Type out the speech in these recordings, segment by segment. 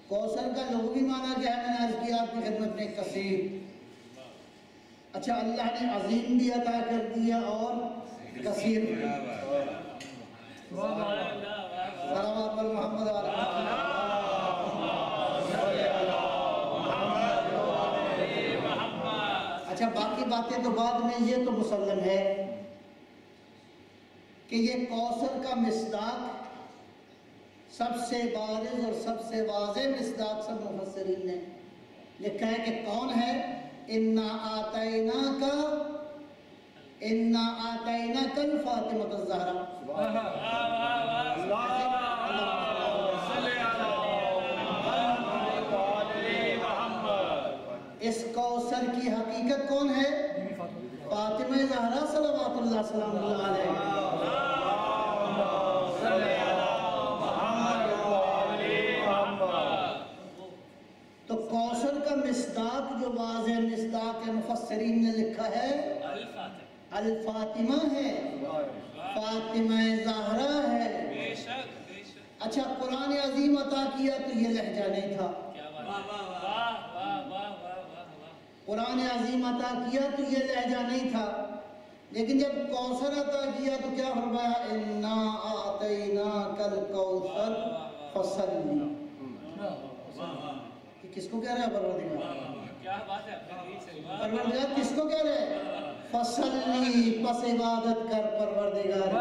کوثر کا لغوی معنی کیا ہے؟ میں نے عرض کیا آپ کی خدمت میں، کثیر۔ اچھا، اللہ نے عظیم بھی عطا کر دیا اور کثیر بھی۔ صلوات پر محمد اچھا، باقی باتیں تو بعد میں، یہ تو مسلم ہے کہ یہ کوثر کا مصداق سب سے بارز اور سب سے واضح مصداق سب مفسرین نے لکھا ہے کہ کون ہے؟ اِنَّا آتَيْنَاكَ الْفَاطِمَةَ الزَّهْرَا۔ اس کوثر کی حقیقت کون ہے؟ فاطمہ زہرا صلوات اللہ سلام اللہ علیہ۔ تو کوثر کا مصداق جو واضح مصداق ہے، مفسرین نے لکھا ہے الفاطمہ ہے، فاطمہ زہرا ہے۔ اچھا، قرآن عظیم عطا کیا تو یہ لہجہ نہیں تھا، قرآن عظیم عطا کیا تو یہ لہجہ نہیں تھا، لیکن جب کوثر عطا کیا تو کیا فرمایا؟ اِنَّا آتَيْنَاكَ الْكَوْثَرَ فَصَلِّ۔ کس کو کہہ رہا ہے پروردگار؟ پروردگار کس کو کہہ رہا ہے؟ فَصَلِّ، پس عبادت کر پروردگار۔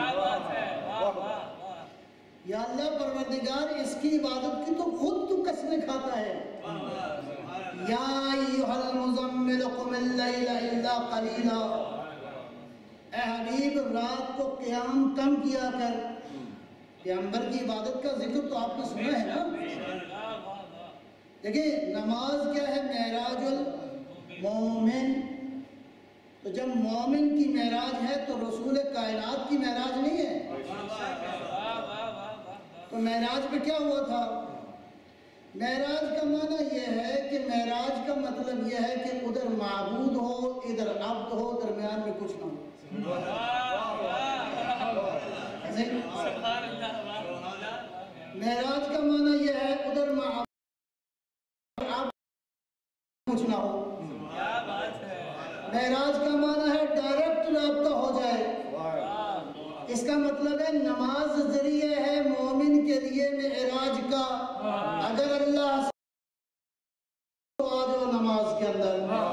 یا اللہ پروردگار، اس کی عبادت کی تو خود تو قسمیں کھاتا ہے۔ یا ایھا المزمل قم اللیل الا قلیلا، اے حبیب رات کو قیام کم کیا کر۔ پیغمبر کی عبادت کا ذکر تو آپ نے سنا ہے نا؟ دیکھیں، نماز کیا ہے؟ معراج المومن۔ تو جب مومن کی معراج ہے تو رسول کائنات کی معراج نہیں ہے۔ تو معراج میں کیا ہوا تھا؟ معراج کا معنی یہ ہے کہ معراج کا مطلب یہ ہے کہ ادھر معبود ہو، ادھر عبد ہو، درمیان میں کچھ نہ ہو۔ معراج کا معنی یہ ہے ادھر معبود کچھ نہ ہو۔ معراج کا معنی ہے ڈائریکٹ رابطہ ہو جائے۔ اس کا مطلب ہے نماز ذریعہ ہے مومن کے لیے معراج کا۔ اگر اللہ تو آ جاؤ نماز کے اندر۔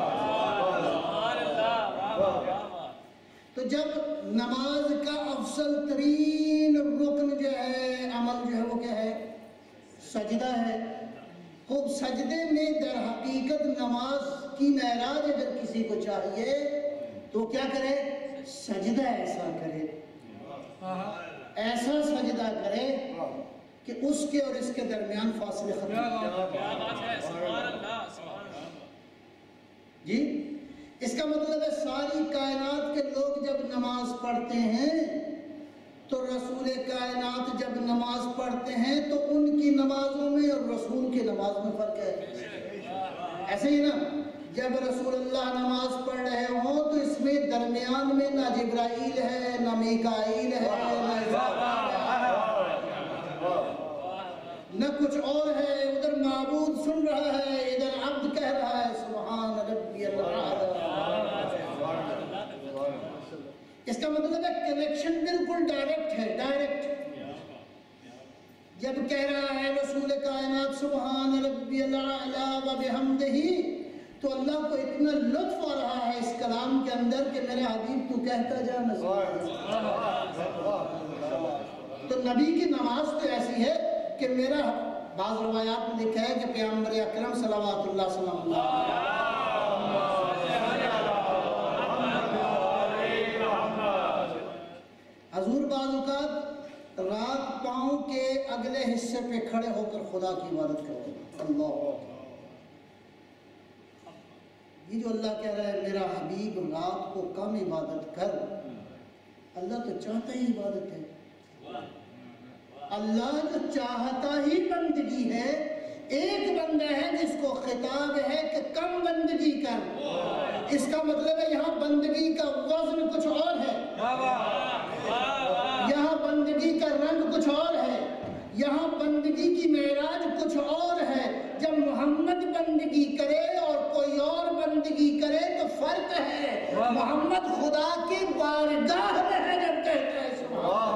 تو جب نماز کا افضل ترین رکن جو ہے، عمل جو ہے، وہ کیا ہے؟ سجدہ ہے۔ خوب سجدے میں در حقیقت نماز کی معراج اگر کسی کو چاہیے تو کیا کرے؟ سجدہ ایسا کرے، ایسا سجدہ کرے کہ اس کے اور اس کے درمیان فاصلے ختم ہو جائے۔ جی، اس کا مطلب ہے ساری کائنات کے لوگ جب نماز پڑھتے ہیں تو رسول کائنات جب نماز پڑھتے ہیں تو ان کی نمازوں میں اور رسول کی نماز میں فرق ہے۔ ایسے ہی نا، جب رسول اللہ نماز پڑھ رہے ہوں تو اس میں درمیان میں نہ جبرائیل ہے، نہ میکائیل ہے، نہ کچھ اور ہے، ادھر معبود سن رہا ہے، ادھر عبد کہہ رہا ہے سبحان ربی العظیم۔ اس کا مطلب ہے کنیکشن بالکل ڈائریکٹ ہے، ڈائریکٹ۔ جب کہہ رہا ہے رسول کائنات سبحان ربی الاعلی و بحمدہ، تو اللہ کو اتنا لطف آ رہا ہے اس کلام کے اندر کہ میرے حبیب تو کہتا جا نظر۔ تو نبی کی نماز تو ایسی ہے کہ میرا بعض روایات میں لکھا ہے کہ پیغمبر اکرم صلوات اللہ صلی اللہ علیہ حضور بعض اوقات رات پاؤں کے اگلے حصے پہ کھڑے ہو کر خدا کی عبادت کرتے ہیں۔ اللہ، یہ جو اللہ کہہ رہا ہے میرا حبیب رات کو کم عبادت کر، اللہ تو چاہتا ہی عبادت ہے۔ اللہ جو چاہتا ہی بندگی ہے۔ ایک بندہ ہے جس کو خطاب ہے کہ کم بندگی کر، اس کا مطلب ہے یہاں بندگی کا وزن کچھ اور ہے، یہاں بندگی کا رنگ کچھ اور ہے، یہاں بندگی کی معراج کچھ اور ہے۔ بارگاہ میں ہے جب کہتا ہے سبحان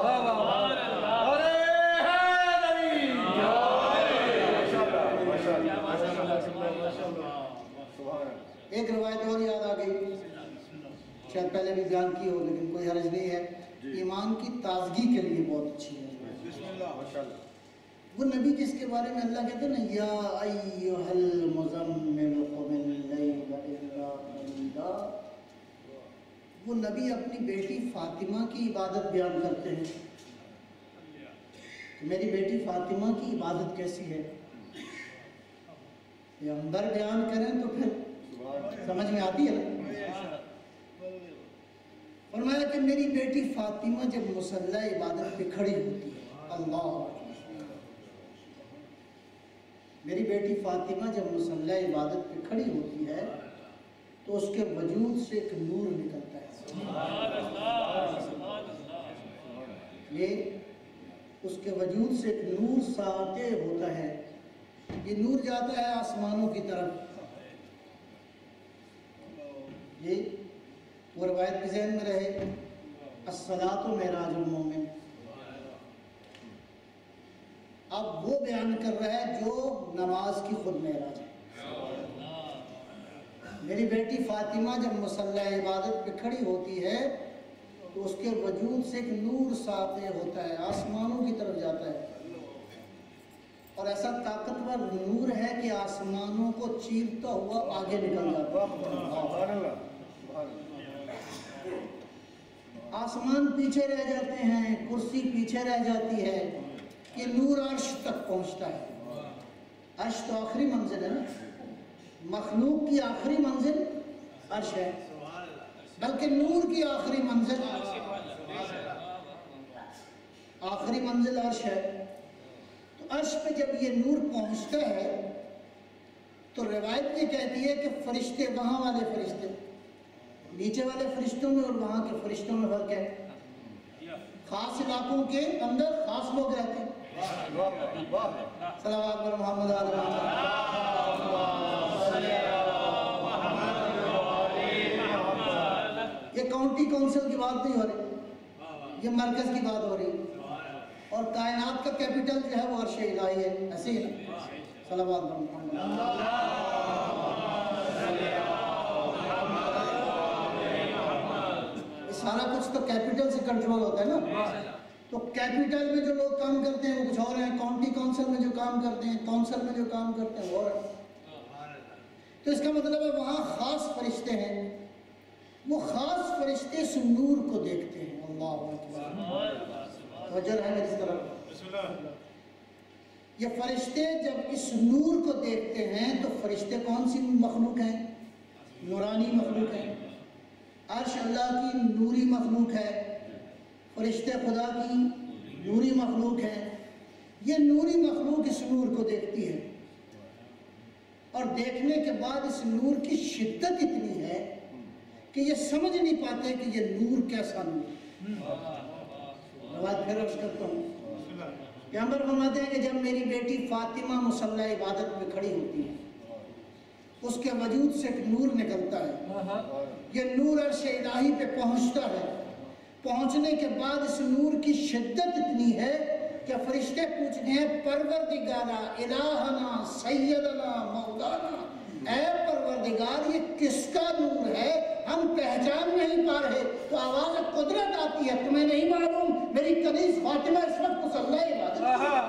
اللہ۔ ایک روایت اور یاد آ گئی، شاید پہلے بھی بیان کی ہو لیکن کوئی حرج نہیں ہے، ایمان کی تازگی کے لیے بہت اچھی ہے۔ وہ نبی جس کے بارے میں اللہ کہتے ہیں نا یا ایھا المزمل قم اللیل الا قلیلا، وہ نبی اپنی بیٹی فاطمہ کی عبادت بیان کرتے ہیں کہ میری بیٹی فاطمہ کی عبادت کیسی ہے۔ پیغمبر بیان کریں تو پھر سمجھ میں آتی ہے نا۔ فرمایا کہ میری بیٹی فاطمہ جب مصلی عبادت پہ کھڑی ہوتی ہے، اللہ، میری بیٹی فاطمہ جب مصلی عبادت پہ کھڑی ہوتی ہے تو اس کے وجود سے ایک نور نکلتا ہے۔ یہ اس کے وجود سے ایک نور ساطع ہوتا ہے، یہ نور جاتا ہے آسمانوں کی طرف۔ یہ وہ روایت بھی ذہن میں رہے، الصلاۃ معراج المومن۔ اب وہ بیان کر رہا ہے جو نماز کی خود معراج ہے۔ میری بیٹی فاطمہ جب مصلی عبادت پہ کھڑی ہوتی ہے تو اس کے وجود سے ایک نور ساطع ہوتا ہے، آسمانوں کی طرف جاتا ہے، اور ایسا طاقتور نور ہے کہ آسمانوں کو چیرتا ہوا آگے نکل جاتا ہے۔ آسمان پیچھے رہ جاتے ہیں، کرسی پیچھے رہ جاتی ہے، یہ نور عرش تک پہنچتا ہے۔ عرش تو آخری منزل ہے نا، مخلوق کی آخری منزل عرش ہے، بلکہ نور کی آخری منزل عرش ہے۔ تو عرش پہ جب یہ نور پہنچتا ہے تو روایت یہ کہتی ہے کہ فرشتے، وہاں والے فرشتے، نیچے والے فرشتوں میں اور وہاں کے فرشتوں میں فرق ہے۔ خاص علاقوں کے اندر خاص لوگ رہتے ہیں۔ صلوات پر محمد علیہ وسلم۔ یہ کاؤنٹی کونسل کی بات نہیں ہو رہی، یہ مرکز کی بات ہو رہی، اور کائنات کا کیپٹل جو ہے وہ عرش الہی ہے، ایسے ہی نا۔ صلوات پر محمد۔ سارا کچھ تو کیپٹل سے کنٹرول ہوتا ہے نا، تو کیپٹل میں جو لوگ کام کرتے ہیں وہ کچھ اور ہیں، کاؤنٹی کونسل میں جو کام کرتے ہیں، کونسل میں جو کام کرتے ہیں وہ اور ہیں۔ تو اس کا مطلب ہے وہاں خاص فرشتے ہیں، وہ خاص فرشتے اس نور کو دیکھتے ہیں۔ اللہ اکبر، توجہ ہے میری طرف۔ یہ فرشتے جب اس نور کو دیکھتے ہیں تو فرشتے کون سی مخلوق ہیں؟ نورانی مخلوق ہیں۔ عرش اللہ کی نوری مخلوق ہے، فرشتے خدا کی نوری مخلوق ہے۔ یہ نوری مخلوق اس نور کو دیکھتی ہے، اور دیکھنے کے بعد اس نور کی شدت اتنی ہے کہ یہ سمجھ نہیں پاتے کہ یہ نور کیسا نور ہے۔ بات پھر عرض کرتا ہوں، پیغمبر فرماتے ہیں کہ جب میری بیٹی فاطمہ مصلی عبادت میں کھڑی ہوتی ہے، اس کے وجود سے ایک نور نکلتا ہے، یہ نور عرش الہی پہ پہنچتا ہے۔ پہنچنے کے بعد اس نور کی شدت اتنی ہے کہ فرشتے پوچھتے ہیں پروردگارا الہنا سیدنا مولانا، اے پروردگار یہ کس کا نور ہے، ہم پہچان نہیں پا رہے۔ تو آواز قدرت آتی ہے، تمہیں نہیں معلوم میری کنیز فاطمہ اس وقت مصلی عبادت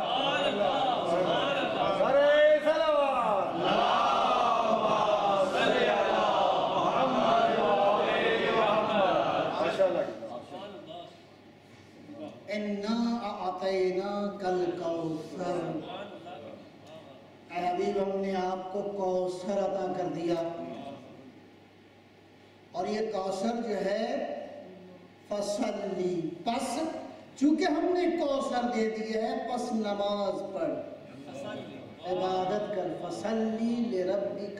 کل کوثر، اے حبیب ہم نے آپ کو کوثر عطا کر دیا، اور یہ کوثر جو ہے فصلی، پس چونکہ ہم نے کوثر دے دیا ہے پس نماز پڑھ، عبادت کر، فصلی لربک،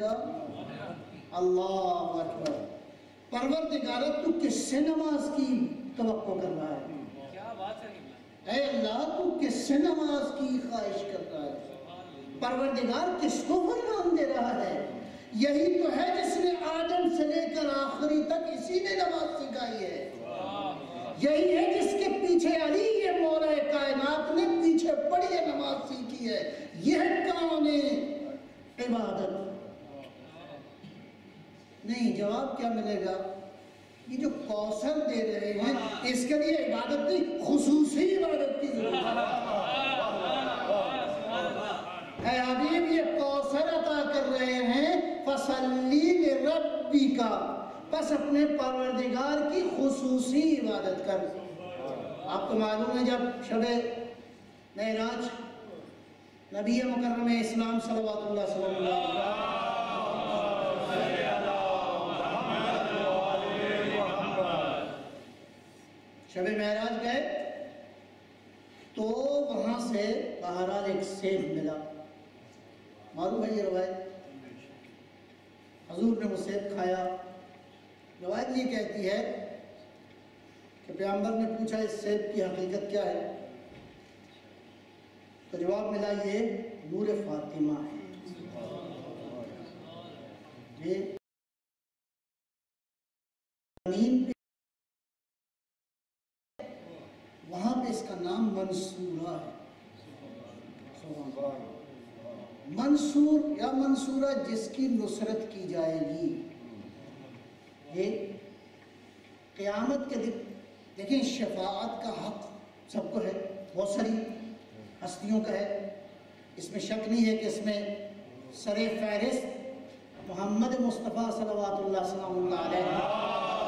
اللہ اکبر۔ پروردگارہ تو کس سے نماز کی توقع کر رہا ہے؟ اے اللہ تو کس سے نماز کی خواہش کر رہا ہے؟ پروردگار کس کو فرمان دے رہا ہے؟ یہی تو ہے جس نے آدم سے لے کر آخری تک اسی نے نماز سکھائی ہے۔ یہی ہے جس کے پیچھے علی یہ مولا کائنات نے پیچھے پڑی ہے نماز سیکھی ہے. یہ کون عبادت نہیں. جواب کیا ملے گا؟ یہ جو کوثر دے رہے ہیں اس کے لیے عبادت نہیں، خصوصی عبادت کی ضرورت ہے. اے حبیب یہ کوثر عطا کر رہے ہیں، فصلی لربک، بس اپنے پروردگار کی خصوصی عبادت کر. آپ کو معلوم ہے جب شب معراج نبی مکرم اسلام صلوات اللہ صلی اللہ علیہ وسلم شب معراج گئے تو وہاں سے بہرحال ایک سیب ملا. معلوم ہے یہ روایت؟ حضور نے وہ سیب کھایا. روایت یہ کہتی ہے کہ پیغمبر نے پوچھا اس سیب کی حقیقت کیا ہے؟ تو جواب ملا یہ نور فاطمہ ہے. یہ زمین پہ وہاں پہ اس کا نام منصورہ ہے. منصور یا منصورہ جس کی نصرت کی جائے گی. یہ قیامت کے دن دیکھیں شفاعت کا حق سب کو ہے، بہت ساری ہستیوں کا ہے، اس میں شک نہیں ہے کہ اس میں سر فہرست محمد مصطفیٰ صلوات اللہ صلی اللہ علیہ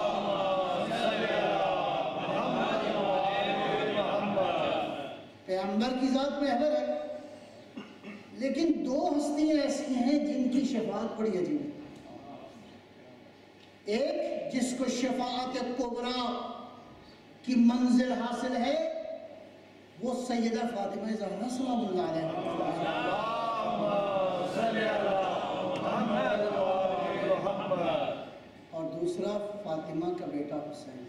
پیغمبر کی ذات محور ہے. لیکن دو ہستیاں ایسی ہیں جن کی شفاعت بڑی عجیب ہے. ایک جس کو شفاعت کبریٰ کی منزل حاصل ہے وہ سیدہ فاطمہ زہرا سلام اللہ علیہ اور دوسرا فاطمہ کا بیٹا حسین.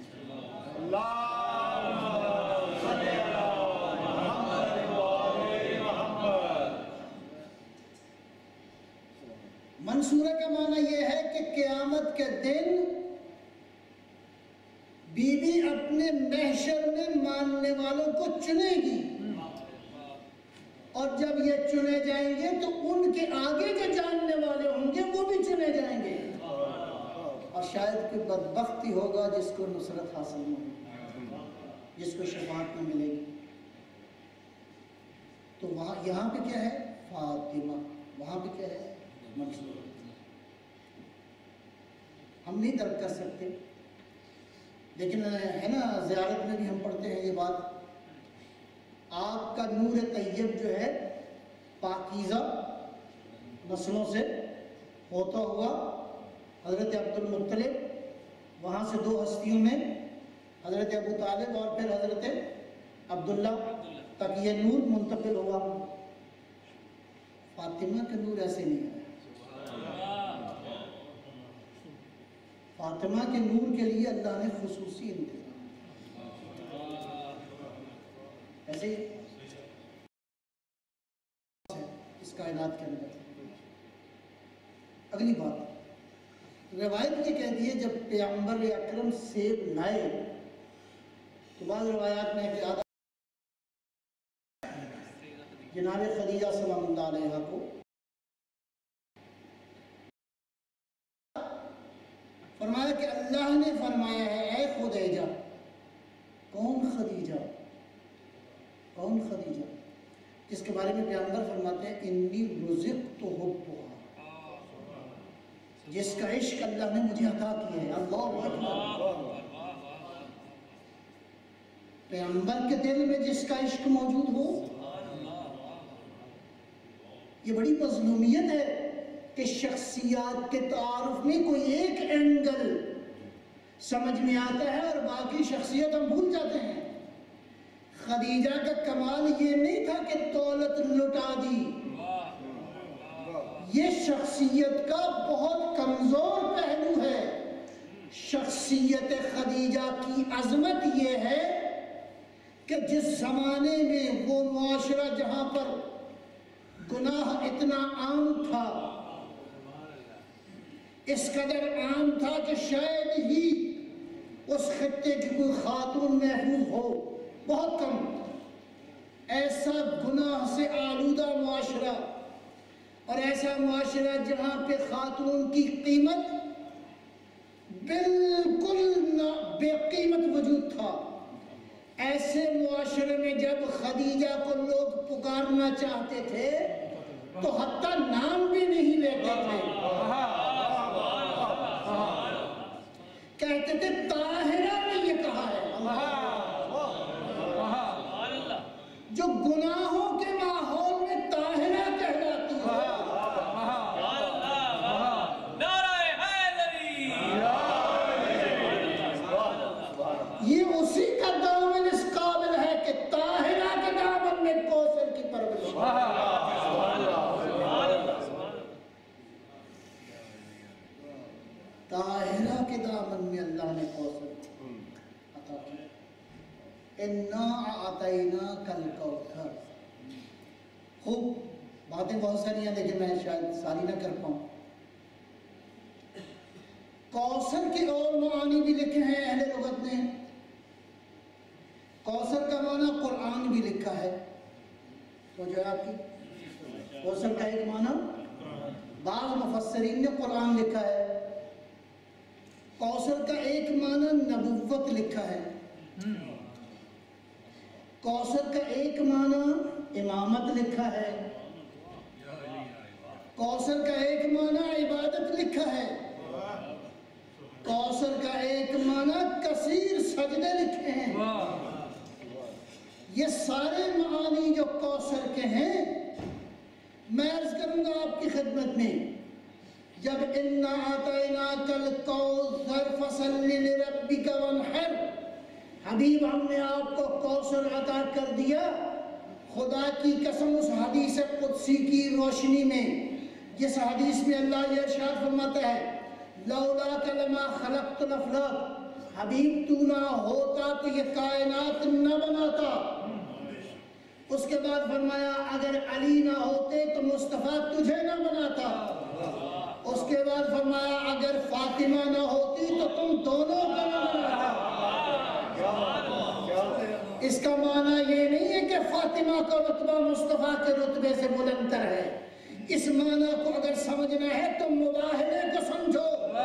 منصورہ کا معنی یہ ہے کہ قیامت کے دن بی بی اپنے محشر میں ماننے والوں کو چنے گی، اور جب یہ چنے جائیں گے تو ان کے آگے جو جاننے والے ہوں گے وہ بھی چنے جائیں گے. اور شاید کوئی بدبختی ہوگا جس کو نصرت حاصل نہ ہوگی، جس کو شفاعت نہ ملے گی. تو وہاں یہاں پہ کیا ہے؟ فاطمہ. وہاں پہ کیا ہے؟ منصور. ہم نہیں درک کر سکتے، لیکن ہے نا زیارت میں بھی ہم پڑھتے ہیں یہ بات. آپ کا نور طیب جو ہے پاکیزہ نسلوں سے ہوتا ہوا حضرت عبد المطلب، وہاں سے دو ہستیوں میں حضرت ابو طالب اور پھر حضرت عبداللہ تک یہ نور منتقل ہوا. فاطمہ کا نور ایسے نہیں ہے. فاطمہ کے نور کے لیے اللہ نے خصوصی انتظام ایسے ہی اس کائنات کے اندر. اگلی بات روایت یہ کہتی ہے جب پیغمبر اکرم سیب لائے تو بعض روایات میں کہ جناب خدیجہ سلام اللہ علیہ کو فرمایا کہ اللہ نے فرمایا ہے اے خدیجہ. کون خدیجہ؟ کون خدیجہ؟ جس کے بارے میں پیغمبر فرماتے ہیں انی رزقت حبها، جس کا عشق اللہ نے مجھے عطا کیا ہے. اللہ اکبر. پیغمبر کے دل میں جس کا عشق موجود ہو، یہ بڑی مظلومیت ہے کہ شخصیات کے تعارف میں کوئی ایک اینگل سمجھ میں آتا ہے اور باقی شخصیت ہم بھول جاتے ہیں. خدیجہ کا کمال یہ نہیں تھا کہ دولت لٹا دی، یہ شخصیت کا بہت کمزور پہلو ہے. شخصیت خدیجہ کی عظمت یہ ہے کہ جس زمانے میں وہ معاشرہ جہاں پر گناہ اتنا عام تھا، اس قدر عام تھا کہ شاید ہی اس خطے کی کوئی خاتون محفوظ ہو، بہت کم. ایسا گناہ سے آلودہ معاشرہ اور ایسا معاشرہ جہاں پہ خاتون کی قیمت بالکل بے قیمت وجود تھا، ایسے معاشرے میں جب خدیجہ کو لوگ پکارنا چاہتے تھے تو حتیٰ نام بھی نہیں لیتے تھے، کہتے تھے طاہرہ نے یہ کہا ہے. جو گناہوں کے ماحول میں طاہرہ کہلاتی ہے، یہ اسی کا دامن اس قابل ہے کہ طاہرہ کے دامن میں کوثر کی پرورش. طاہرہ کے دامن میں اللہ نے کوثر عطا کی. اِنَّا أَعْطَيْنَاكَ الْكَوْثَرَ. خوب باتیں بہت ساری ہیں لیکن میں شاید ساری نہ کر پاؤں. کوثر کے اور معانی بھی لکھے ہیں اہل لغت نے. کوثر کا معنی قرآن بھی لکھا ہے، تو جو ہے آپ کی کوثر کا ایک معنی بعض مفسرین نے قرآن لکھا ہے. کوثر کا ایک معنی نبوت لکھا ہے. کوثر کا ایک معنی امامت لکھا ہے. کوثر کا ایک معنی عبادت لکھا ہے. کوثر کا ایک معنی کثیر سجدے لکھے ہیں. یہ سارے معانی جو کوثر کے ہیں میں عرض کروں گا آپ کی خدمت میں. جب اِنَّا أَعْطَيْنَاكَ الْكَوْثَرَ فَصَلِّ لِرَبِّكَ وَانْحَرْ، حبیب ہم نے آپ کو کوثر عطا کر دیا. خدا کی قسم اس حدیث قدسی کی روشنی میں جس حدیث میں اللہ یہ ارشاد فرماتا ہے لولاک لما خلقت الافلاک، حبیب تو نہ ہوتا تو یہ کائنات نہ بناتا. اس کے بعد فرمایا اگر علی نہ ہوتے تو مصطفیٰ تجھے نہ بناتا. اس کے بعد فرمایا اگر فاطمہ نہ ہوتی تو تم دونوں کو نہ بناتا. اس کا معنی یہ نہیں ہے کہ فاطمہ کا رتبہ مصطفیٰ کے رتبے سے بلندتر ہے. اس معنی کو اگر سمجھنا ہے تو مباہرے کو سمجھو،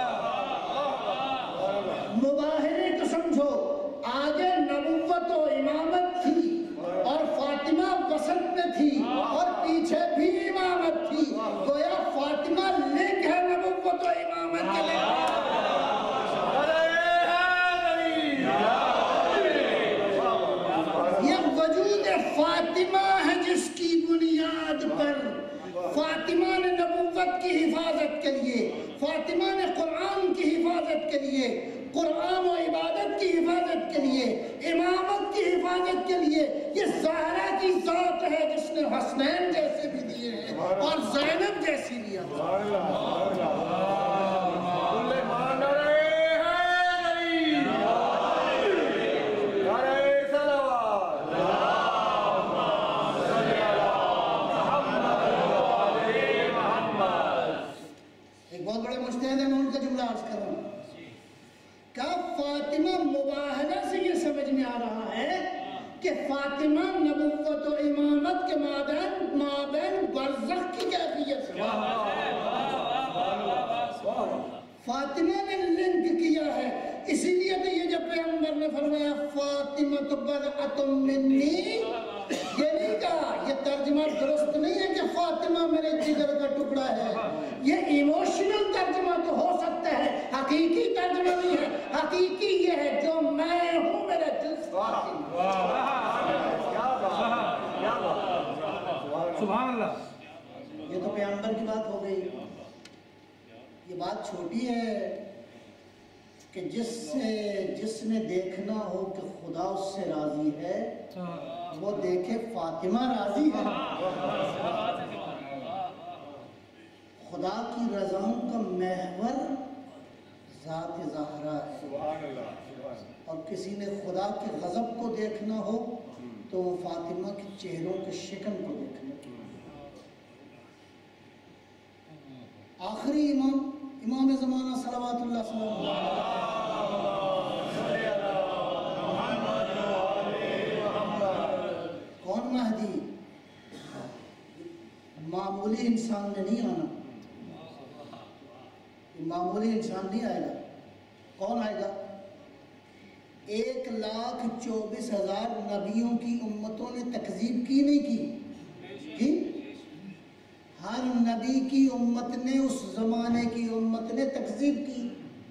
مباہرے کو سمجھو. آگے نبوت و امامت تھی اور فاطمہ وسط میں تھی اور پیچھے بھی امامت تھی. گویا فاطمہ لنک ہے نبوت و امامت کے لئے. یہ وجود فاطمہ ہے جس کی بنیاد پر فاطمہ نے نبوت کی حفاظت کے لیے، فاطمہ نے قرآن کی حفاظت کے لیے، قرآن و عبادت کی حفاظت کے لیے، امامت کی حفاظت کے لیے یہ زہرا کی ذات ہے جس نے حسنین جیسے بھی دیے ہیں اور زینب جیسی بھی. بہت بڑے مجتہد ہیں، میں ان کا جملہ عرض کر رہا ہوں. کیا فاطمہ مباہلہ سے یہ سمجھ میں آ رہا ہے کہ فاطمہ نبوت و امامت کے مابین برزخ کی کیفیت ہے. فاطمہ نے لنک کیا ہے. اسی لیے تو یہ جب پیغمبر نے فرمایا فاطمہ بضعۃ منی، یہ نہیں کہا، یہ ترجمہ درست نہیں ہے کہ فاطمہ میرے جگر کا ٹکڑا ہے. یہ ایموشنل ترجمہ تو ہو سکتا ہے، حقیقی ترجمہ نہیں ہے. حقیقی یہ ہے جو میں ہوں میرا جنس فاطمہ. سبحان اللہ. یہ تو پیغمبر کی بات ہو گئی. یہ بات چھوٹی ہے کہ جس نے دیکھنا ہو کہ خدا اس سے راضی ہے وہ دیکھے فاطمہ راضی ہے. خدا کی رضاؤں کا محور ذات ظاہرہ ہے، اور کسی نے خدا کے غضب کو دیکھنا ہو تو وہ فاطمہ کے چہروں کے شکن کو دیکھنا. آخری امام زمانہ صلوات اللہ صلی اللہ علیہ وسلم معمولی انسان نے نہیں آنا، معمولی انسان نہیں آئے گا۔ کون آئے گا؟ 1,24,000 نبیوں کی امتوں نے تکذیب کی نہیں کی؟ ہر نبی کی امت نے، اس زمانے کی امت نے تکذیب کی،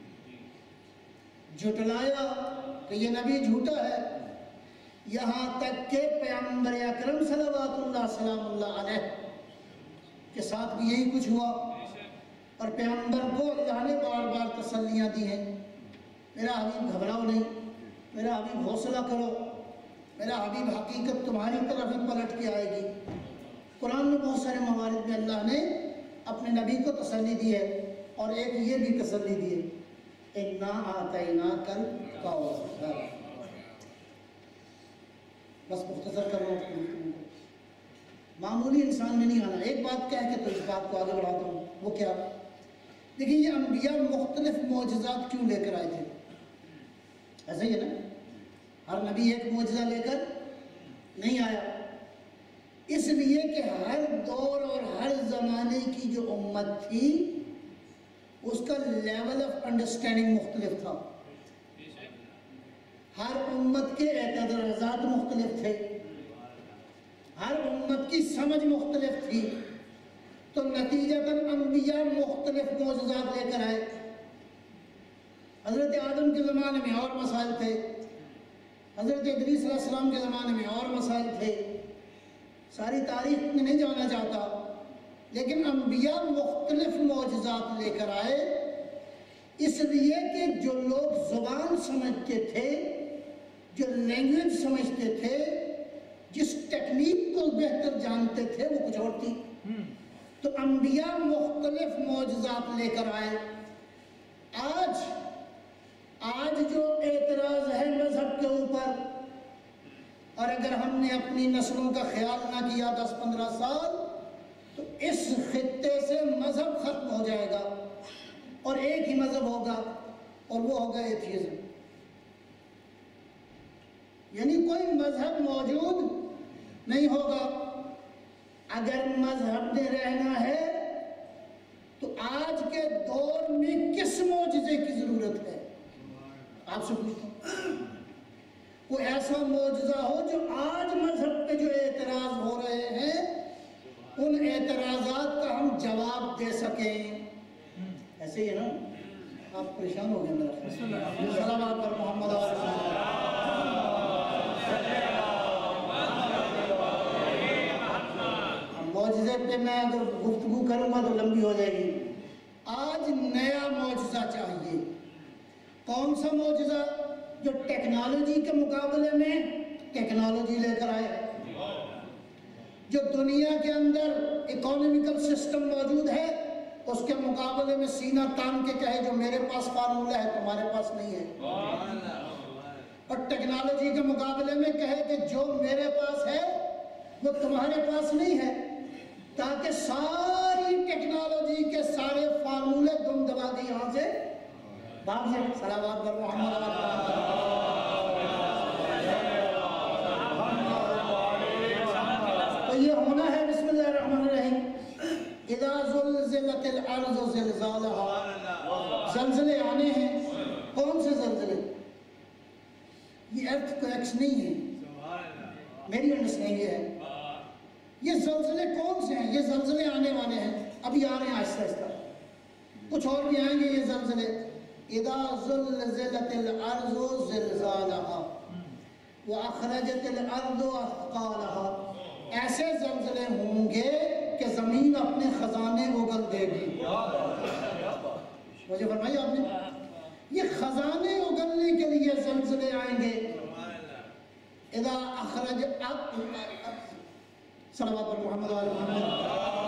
جھٹلایا کہ یہ نبی جھوٹا ہے، یہاں تک کہ پیغمبر اکرم صلوات اللہ سلام اللہ علیہ کے ساتھ بھی یہی کچھ ہوا، اور پیغمبر کو اللہ نے بار بار تسلیاں دی ہیں، میرا حبیب گھبراؤ نہیں، میرا حبیب حوصلہ کرو، میرا حبیب حقیقت تمہاری طرف ہی پلٹ کے آئے گی۔ قرآن میں بہت سارے موارد میں اللہ نے اپنے نبی کو تسلی دی ہے، اور ایک یہ بھی تسلی دی ہے، اِنَّا أَعْطَيْنَاكَ الْكَوْثَرَ۔ بس مختصر کر رہا ہوں، معمولی انسان میں نہیں آنا۔ ایک بات کہہ کے تو اس بات کو آگے بڑھاتا ہوں، وہ کیا؟ دیکھیں یہ انبیاء مختلف معجزات کیوں لے کر آئے تھے؟ ایسا ہی ہے نا، ہر نبی ایک معجزہ لے کر نہیں آیا، اس لیے کہ ہر دور اور ہر زمانے کی جو امت تھی اس کا لیول آف انڈرسٹینڈنگ مختلف تھا، ہر امت کے اعتراضات مختلف تھے، ہر امت کی سمجھ مختلف تھی، تو نتیجتاً انبیاء مختلف معجزات لے کر آئے۔ حضرت آدم کے زمانے میں اور مسائل تھے، حضرت ادریس علیہ السلام کے زمانے میں اور مسائل تھے، ساری تاریخ میں نہیں جانا چاہتا، لیکن انبیاء مختلف معجزات لے کر آئے، اس لیے کہ جو لوگ زبان سمجھتے تھے، جو لینگویج سمجھتے تھے، جس ٹیکنیک کو بہتر جانتے تھے، وہ کچھ اور تھی، تو انبیاء مختلف معجزات لے کر آئے۔ آج جو اعتراض ہے مذہب کے اوپر، اور اگر ہم نے اپنی نسلوں کا خیال نہ کیا 10-15 سال، تو اس خطے سے مذہب ختم ہو جائے گا، اور ایک ہی مذہب ہوگا، اور وہ ہوگا ایتھیزم، یعنی کوئی مذہب موجود نہیں ہوگا۔ اگر مذہب نے رہنا ہے تو آج کے دور میں کس معجزے کی ضرورت ہے؟ آپ سے پوچھتا ہوں، کوئی ایسا معجزہ ہو جو آج مذہب پہ جو اعتراض ہو رہے ہیں ان اعتراضات کا ہم جواب دے سکیں۔ ایسے ہی ہے نا، آپ پریشان ہو گئے میرا صلوات پر محمد معجزے پہ میں اگر گفتگو کروں گا تو لمبی ہو جائے گی۔ آج نیا معجزہ چاہیے۔ کون سا معجزہ؟ جو ٹیکنالوجی کے مقابلے میں ٹیکنالوجی لے کر آئے، جو دنیا کے اندر اکانومیکل سسٹم موجود ہے اس کے مقابلے میں سینہ تان کے کہے جو میرے پاس فارمولہ ہے تمہارے پاس نہیں ہے، اور ٹیکنالوجی کے مقابلے میں کہے کہ جو میرے پاس ہے وہ تمہارے پاس نہیں ہے، تاکہ ساری ٹیکنالوجی کے سارے فارمولے دم دبا کے یہاں سے بھاگ جائیں۔ صلوات پر محمد تو یہ ہونا ہے۔ بسم اللہ الرحمن الرحیم۔ اذا زلزلت الارض زلزالها، زلزلے آنے ہیں۔ کون سے زلزلے؟ یہ ارتھ کویکس نہیں ہے، میری انڈرسٹینڈنگ یہ ہے۔ یہ زلزلے کون سے ہیں؟ یہ زلزلے آنے والے ہیں، ابھی آ رہے ہیں آہستہ آہستہ، کچھ اور بھی آئیں گے یہ زلزلے۔ اذا زلزلت الارض زلزالها واخرجت الارض اثقالها، ایسے زلزلے ہوں گے کہ زمین اپنے خزانے اگل دے گی۔ مجھے فرمائی آپ نے، یہ خزانے اگلنے کے لیے زلزلے آئیں گے۔ اذا اخرج صلوات پر محمد و آل محمد۔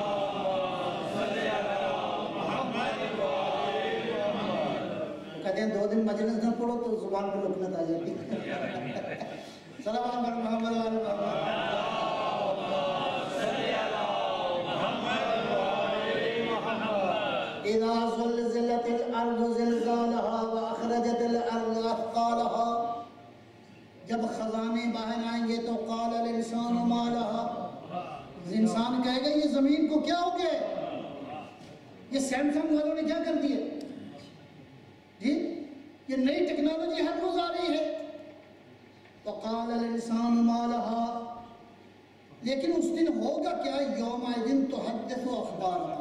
وہ کہتے ہیں 2 دن مجلس نہ پڑھو تو زبان پہ لکنت آ جاتی ہے۔ صلوات پر محمد و آل محمد۔ اذا زلزلت الارض زلزالها واخرجت الارض اثقالها، جب خزانے باہر آئیں گے تو قال الانسان ما لها، انسان کہے گا یہ زمین کو کیا ہو گیا یہ سیمسنگ والوں نے کیا کر دیا جی یہ نئی ٹیکنالوجی ہر روز آ رہی ہے وقال الانسان ما لها لیکن اس دن ہوگا کیا یومئذ تحدث اخبارها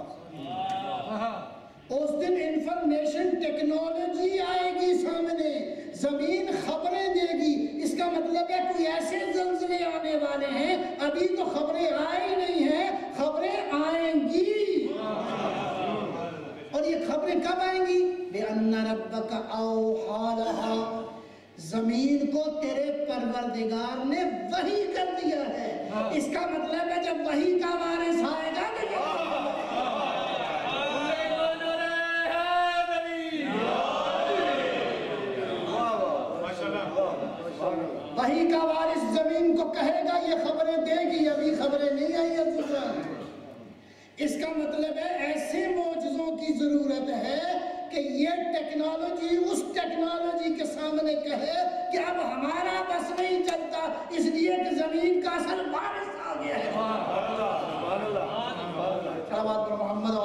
اس دن انفارمیشن ٹیکنالوجی آئے گی سامنے زمین خبریں دے گی اس کا مطلب ہے کوئی ایسے زلزلے آنے والے ہیں ابھی تو خبریں آئی نہیں ہیں خبریں آئیں گی اور یہ خبریں کب آئیں گی بِأَنَّ رَبَّكَ أَوْحَىٰ لَهَا زمین کو تیرے پروردگار نے وحی کر دیا ہے اس کا مطلب ہے جب وحی کا وارث آئے گا وحی کا وارث زمین کو کہے گا یہ خبریں دے گی ابھی خبریں نہیں آئی عزیزان اس کا مطلب ہے ایسے معجزوں کی ضرورت ہے کہ یہ ٹیکنالوجی اس ٹیکنالوجی کے سامنے کہے کہ اب ہمارا بس نہیں چلتا اس لیے کہ زمین کا اصل وارث آ گیا ہے صلوات پر محمد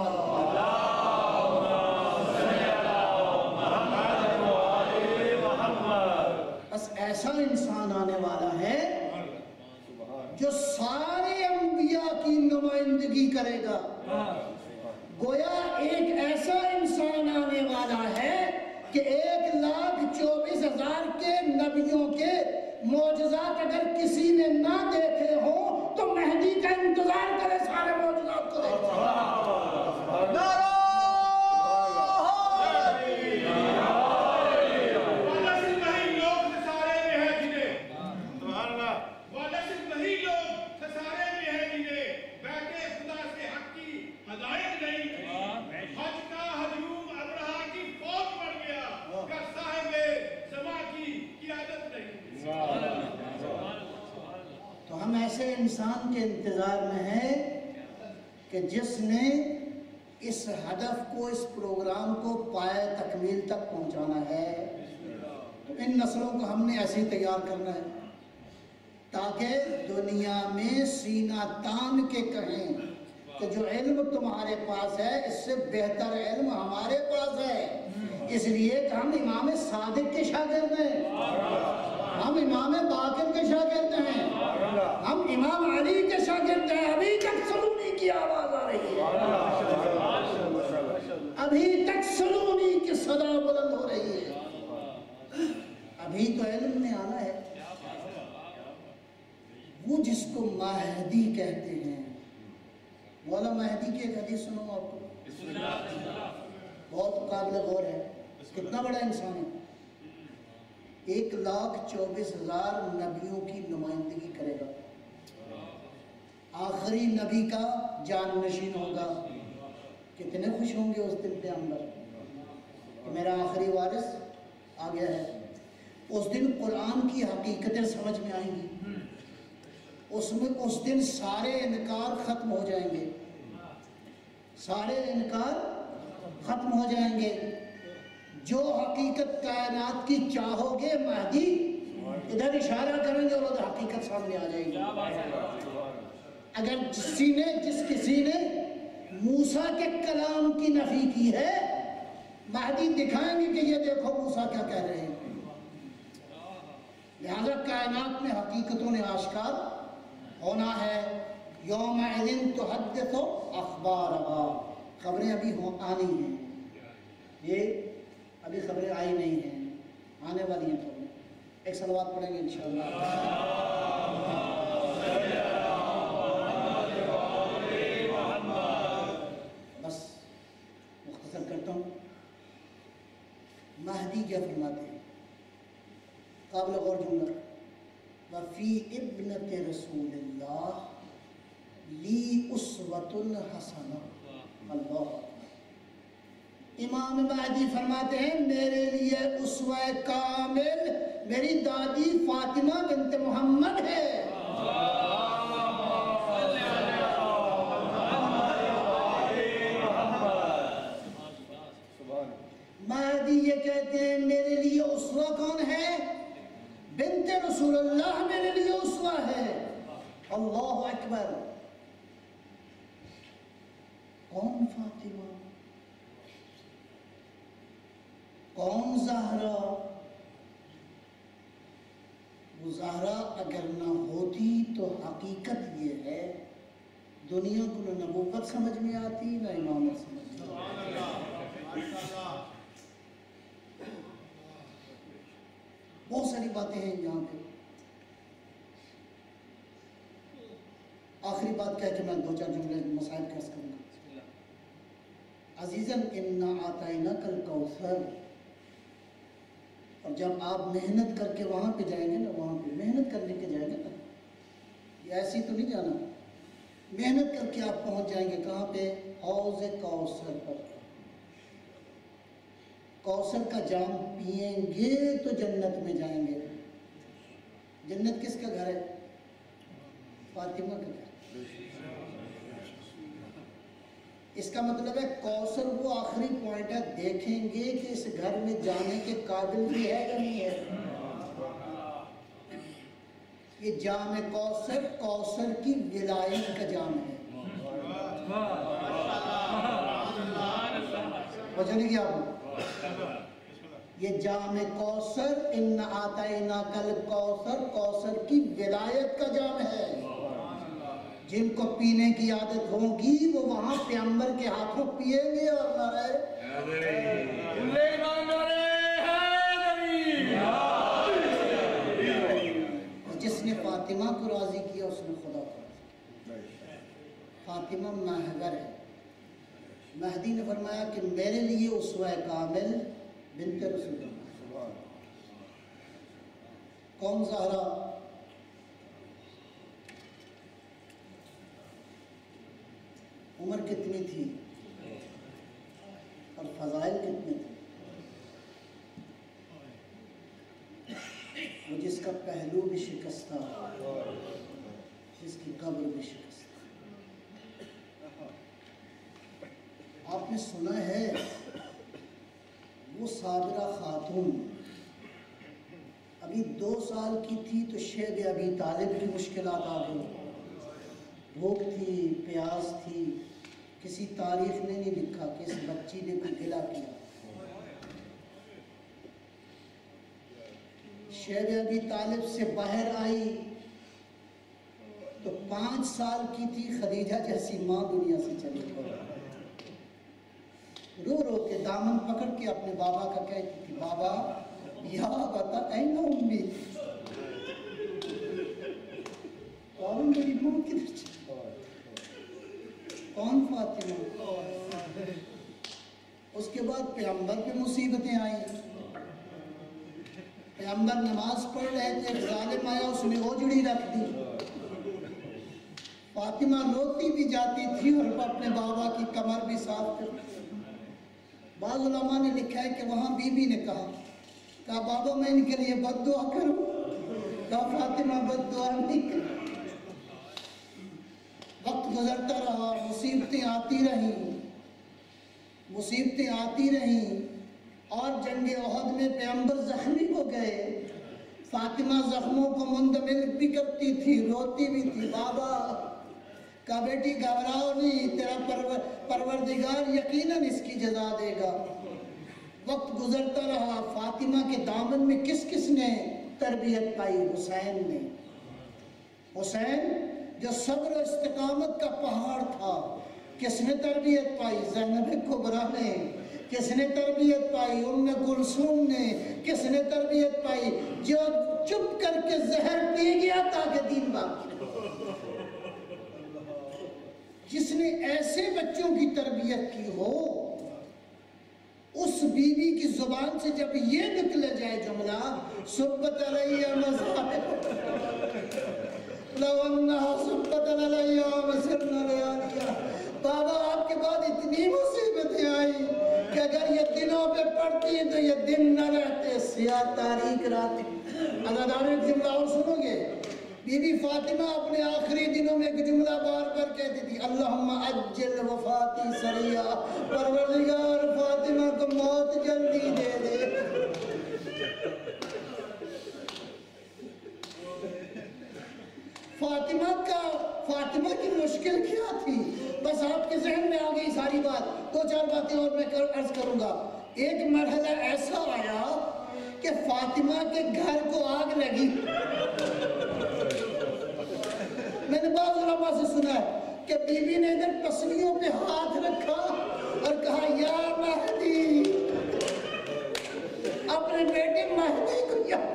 بس ایسا انسان آنے والا ہے جو سارے انبیاء کی نمائندگی کرے گا گویا ایک ایسا انسان آنے والا ہے کہ 1,24,000 کے نبیوں کے معجزات اگر کسی نے نہ دیکھے ہوں تو مہدی کا انتظار کرے سارے معجزات کو دیکھے تو ہم ایسے انسان کے انتظار میں ہیں کہ جس نے اس ہدف کو اس پروگرام کو پائے تکمیل تک پہنچانا ہے تو ان نسلوں کو ہم نے ایسے ہی تیار کرنا ہے تاکہ دنیا میں سینہ تان کے کہیں کہ جو علم تمہارے پاس ہے اس سے بہتر علم ہمارے پاس ہے اس لیے کہ ہم امام صادق کے شاگرد ہیں ہم امام باقر کے شاگرد ہیں ہم امام علی کے شاگرد ہیں ابھی تک سلونی کی آواز آ رہی ہے ابھی تک سلونی کی صدا بلند ہو رہی ہے ابھی تو علم میں آنا ہے وہ جس کو مہدی کہتے ہیں مولا مہدی کی ایک حدیث سنو آپ کو بہت قابل غور ہے کتنا بڑا انسان ہے 1,24,000 نبیوں کی نمائندگی کرے گا آخری نبی کا جان نشین ہوگا کتنے خوش ہوں گے اس دن پہ اندر کہ میرا آخری وارث آ گیا ہے اس دن قرآن کی حقیقتیں سمجھ میں آئیں گی اس دن سارے انکار ختم ہو جائیں گے سارے انکار ختم ہو جائیں گے جو حقیقت کائنات کی چاہو گے مہدی ادھر اشارہ کریں گے اور ادھر حقیقت سامنے آ جائے گی اگر جس کسی نے موسیٰ کے کلام کی نفی کی ہے مہدی دکھائیں گے کہ یہ دیکھو موسیٰ کیا کہہ رہے ہیں لہذا کائنات میں حقیقتوں نے آشکار ہونا ہے یومئذ تحدث اخبارها خبریں ابھی آنی ہیں یہ ابھی خبریں آئی نہیں ہیں آنے والی ہیں خبریں ایک صلوات پڑھیں گے انشاءاللہ بس مختصر کرتا ہوں مہدی کیا فرماتے ہیں قابل غور جملہ وفی ابنت رسول اللہ لی اسوۃ حسنہ اللہ امام مہدی فرماتے ہیں میرے لیے اسوہ کامل میری دادی فاطمہ بنت محمد ہے مہدی یہ کہتے ہیں میرے لیے اسوہ کون ہے بنت رسول اللہ میرے لیے اسوہ ہے اللہ اکبر کون فاطمہ؟ کون زہرا؟ وہ زہرا اگر نہ ہوتی تو حقیقت یہ ہے دنیا کو نہ نبوت سمجھ میں آتی نہ امامت سمجھ میں آتی۔ بہت ساری باتیں ہیں یہاں پہ، آخری بات کہہ کے میں دو چار جملے مسائل کا عرض کروں گا۔ عزیزاً انا اعطیناک الکوثر، اور جب آپ محنت کر کے وہاں پہ جائیں گے نا، وہاں پہ محنت کرنے کے جائیں گے نا، یہ ایسی تو نہیں جانا، محنت کر کے آپ پہنچ جائیں گے کہاں پہ؟ حوض کوثر پر۔ کوثر کا جام پئیں گے تو جنت میں جائیں گے۔ جنت کس کا گھر ہے؟ فاطمہ کا گھر۔ اس کا مطلب ہے کوثر وہ آخری پوائنٹ ہے، دیکھیں گے کہ اس گھر میں جانے کے قابل بھی ہے یا نہیں ہے۔ یہ جام کوثر، کوثر کی ولایت کا جام ہے۔ وجہ نہیں کیا آپ؟ یہ جام کوثر، انا اعطیناک الکوثر، کوثر کی ولایت کا جام ہے۔ جن کو پینے کی عادت ہوگی وہ وہاں پیغمبر کے ہاتھوں پیئیں گے اور جس نے فاطمہ کو راضی کیا اس نے خدا کو راضی کیا۔ فاطمہ مہور ہے۔ مہدی نے فرمایا کہ میرے لیے اسوہ کامل بنت رسول اللہ۔ کون زہرا؟ عمر کتنی تھی اور فضائل کتنے تھے؟ وہ جس کا پہلو بھی شکست تھا، جس کی قبر بھی شکست تھا۔ آپ نے سنا ہے وہ صابرہ خاتون ابھی 2 سال کی تھی تو شیب ابی طالب کی مشکلات آ گئی، بھوک تھی، پیاس تھی، کسی تاریخ نے نہیں لکھا کہ اس بچی نے کوئی گلہ کیا۔ شیب ابی طالب سے باہر آئی تو 5 سال کی تھی، خدیجہ جیسی ماں دنیا سے چلی گئی۔ رو رو کے دامن پکڑ کے اپنے بابا کا کہتی تھی، بابا یا بتا این امی، اور میری ماں کدھر چلی؟ کون؟ فاطمہ۔ اس کے بعد پیغمبر پہ مصیبتیں آئیں۔ پیغمبر نماز پڑھ رہے تھے، ایک ظالم آیا، اس نے اوجڑی رکھ دی۔ فاطمہ روتی بھی جاتی تھی اور اپنے بابا کی کمر بھی صاف کرتی۔ بعض علماء نے لکھا ہے کہ وہاں بی بی نے کہا بابا میں ان کے لیے بد دعا کروں؟ کہا فاطمہ بد دعا نہیں کروں۔ وقت گزرتا رہا، مصیبتیں آتی رہیں اور جنگ احد میں پیغمبر زخمی ہو گئے۔ فاطمہ زخموں کو مندمل بھی کرتی تھی، روتی بھی تھی۔ بابا کہا بیٹی گھبراؤ نہیں، تیرا پروردگار یقیناً اس کی جزا دے گا۔ وقت گزرتا رہا، فاطمہ کے دامن میں کس کس نے تربیت پائی؟ حسین نے۔ حسین جو صبر و استقامت کا پہاڑ تھا، کس نے تربیت پائی؟ زینب کبریٰ نے۔ کس نے تربیت پائی؟ ام کلثوم نے۔ کس نے تربیت پائی؟ جو چپ کر کے زہر پی گیا تاکہ دین باقی رہے۔ جس نے ایسے بچوں کی تربیت کی ہو، اس بی بی کی زبان سے جب یہ نکل جائے جملہ سبت علیہ مصائب لو انہا سبت علیہ وسرنا لیالیا، بابا آپ کے بعد اتنی مصیبتیں آئی کہ اگر یہ دنوں پہ پڑھتی ہیں تو یہ دن نہ رہتے، سیاہ تاریک راتیں۔ ازادار ایک جملہ اور سنو گے، بی بی فاطمہ اپنے آخری دنوں میں ایک جملہ بار بار کہتی تھی، اللہم عجل وفاتی سریع، پروردگار فاطمہ کو موت جلدی دے دے۔ فاطمہ کی مشکل کیا تھی؟ بس آپ کے ذہن میں آ گئی ساری چار باتیں اور میں عرض کروں گا. ایک مرحلہ ایسا آیا کہ فاطمہ کے گھر کو آگ لگی. میں نے بعض علماء سے سنا ہے کہ بی بی نے ادھر پسلیوں پہ ہاتھ رکھا اور کہا یا مہدی، اپنے بیٹے مہدی کو یاد.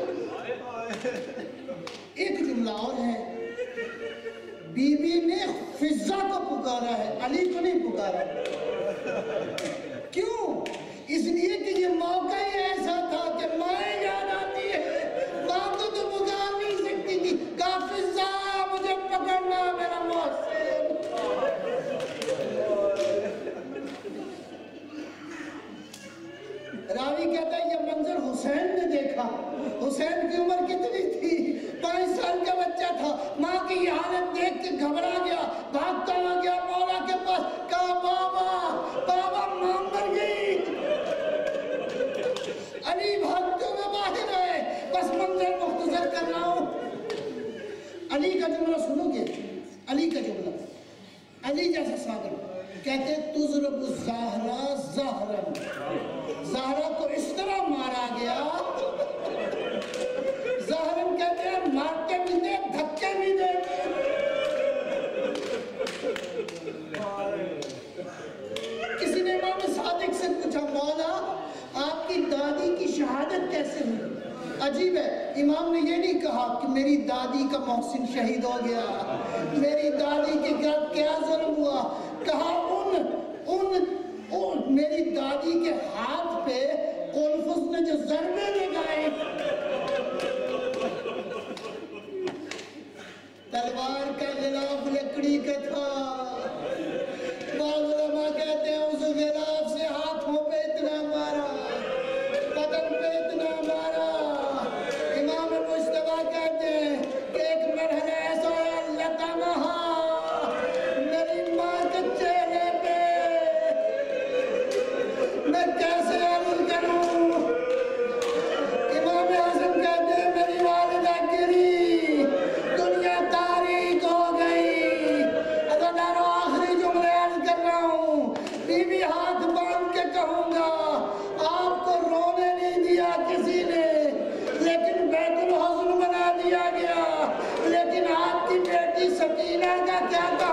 ایک جملہ اور ہے، بی بی نے فضا کو پکارا ہے، علی کو نہیں پکارا. کیوں؟ اس لیے کہ یہ موقع ہی ایسا تھا کہ مائیں یاد آتی ہے، ماں کو تو پکار نہیں سکتی تھی. کہا فضا مجھے پکڑنا میرا محسن. راوی کہتا ہے یہ منظر حسین نے دیکھا. حسین کی عمر کتنی تھی؟ 5 سال کا بچہ تھا. ماں کی یہ حالت دیکھ کے گھبرا گیا، بھاگتا آ گیا مولا کے پاس. کہا بابا بابا ماں مر گئی. علی بھاگتے ہوئے باہر آئے. بس منظر مختصر کر رہا ہوں. علی کا جملہ سنو گے؟ علی کا جملہ، علی جیسا صادق کہتے تضرب الزہرا زہرا، زہرا کو اس طرح مارا گیا. زہرن کہتے ہیں مارتے بھی دے دھکے بھی دے. کسی نے امام صادق سے پوچھا مولا آپ کی دادی کی شہادت کیسے ہوئی؟ عجیب ہے، امام نے یہ نہیں کہا کہ میری دادی کا محسن شہید ہو گیا، میری دادی کے گھر کیا ظلم ہوا. کہا میری دادی کے ہاتھ پہ قلفز نے جو ضربے لگائے، تلوار کا غلاف لکڑی کا تھا. بعض علماء کہتے ہیں اس غلاف سے ہاتھوں پہ اتنا مارا، بدن پہ اتنا مارا. امام مجتبیٰ کہتے ہیں کہ ایک مرحلہ ایسا ہے لطمہا، میری ماں کے چہرے پہ میں کیسے عمل کروں. امام حسن کہتے ہیں میری والدہ گری، دنیا تاریک ہو گئی. اگر میں آخری جملے عرض کر رہا ہوں، بی بی ہاتھ باندھ کے کہوں گا آپ کو رونے نہیں دیا کسی نے، لیکن بیت الحزن بنا دیا گیا. لیکن آپ کی بیٹی سکینہ کا کیا